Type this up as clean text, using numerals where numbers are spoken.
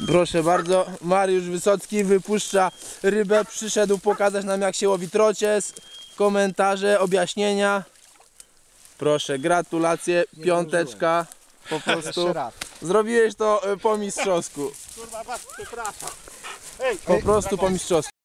Proszę bardzo, Mariusz Wysocki wypuszcza rybę, przyszedł pokazać nam, jak się łowi trocies, komentarze, objaśnienia. Proszę, gratulacje, piąteczka, po prostu zrobiłeś to po mistrzowsku. Kurwa, przepraszam. Po prostu po mistrzowsku.